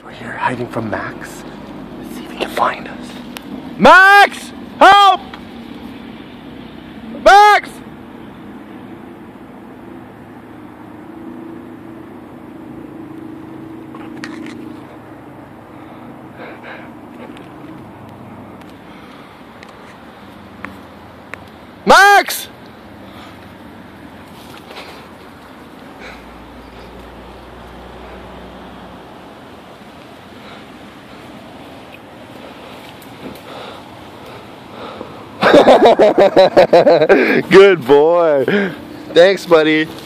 So we're here hiding from Max. Let's see if he can find us. Max! Help! Max! Max! Good boy. Thanks, buddy.